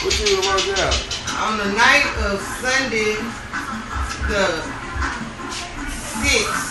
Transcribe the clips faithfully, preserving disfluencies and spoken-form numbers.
What you was working out? On the night of Sunday, the sixth.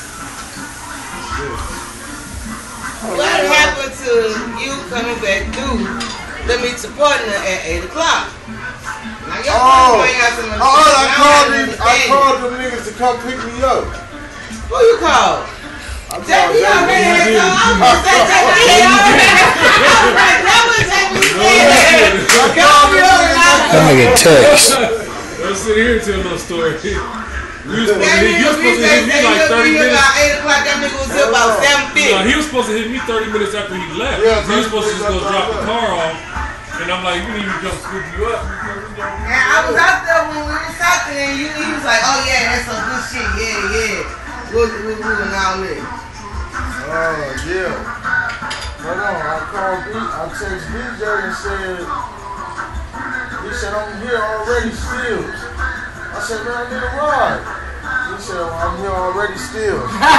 Oh, What yeah. happened to you coming back through to meet your partner at eight o'clock? Now your Oh, partner ain't got some oh, I called you. I understanding. called them niggas to come pick me up. Who you called? I J B called already had J B. no. I was gonna say J B already. I was like, that was J B said. That nigga text. Let's sit here and tell no story. You was supposed to That hit, you was nigga supposed to hit me like thirty minutes. about eight o'clock. That nigga was here about seven fifty. No, he was supposed to hit me thirty minutes after he left. Yeah, he was supposed to just go thirty drop the minutes car off. And I'm like, you didn't even come scoop you up. And I was out there when we was talking, and you, he was like, "Oh yeah, that's some good shit. Yeah, yeah." What we doing all this? Oh, yeah. Hold on, I called B, I texted B J and said, he said, I'm here already still. I said, man, I need a ride. He said, well, I'm here already still.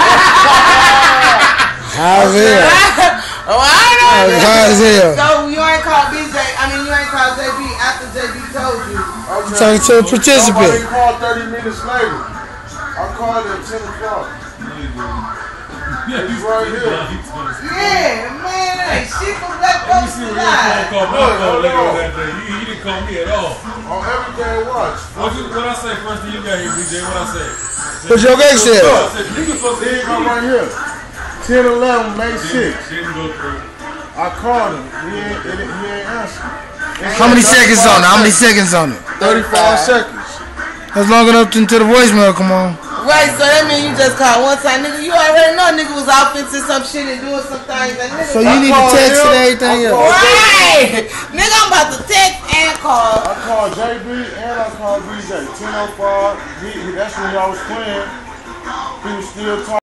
How's hell? Oh, I know. How's hell? So you ain't called B J, I mean, you ain't called J B after J B told you. Okay. Talking to a participant. Somebody called thirty minutes later. I called at ten o'clock. Yeah, He's right here. Yeah, man, ain't shit for black Let me folks see to what your phone lie. call my Look, phone hold later on. that day. You, you didn't call me at all. On Everyday Watch. What you, what I say first thing you got here, B J? What I say? What your ex said? I said, you was supposed to He hit come me. right here. ten eleven, May sixth. Didn't go through. I called him. He ain't, he ain't answering. How many seconds on it? How many seconds on it? thirty-five seconds. That's long enough into the voicemail, come on. Right, so that means you just called one time, nigga. You already know nigga was out fixing some shit and doing some things. And nigga, So you need to text and everything else. right, nigga, I'm about to text and call. I called J B and I called B J. ten oh five. He, he, that's when y'all was playing. He was still talking.